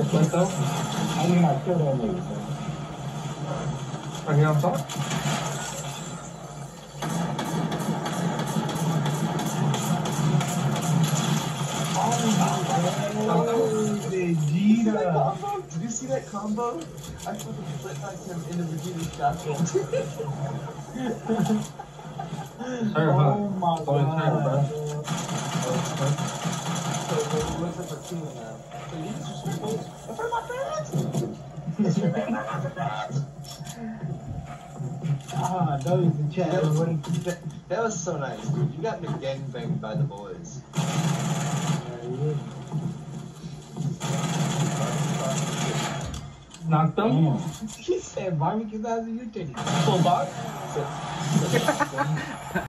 Like though? I mean, I killed that nigga, bro. Right here on top? Vegeta. Did you see that combo? I fucking flipped him into Vegeta's shotgun. Oh my god. So what's up for two now? So you just it's for my friends. It's for my friends. Ah, those in chat. That was so nice, dude. You got gangbanged by the boys. Knocked them? He said barbecue sauce in your titty. Full box?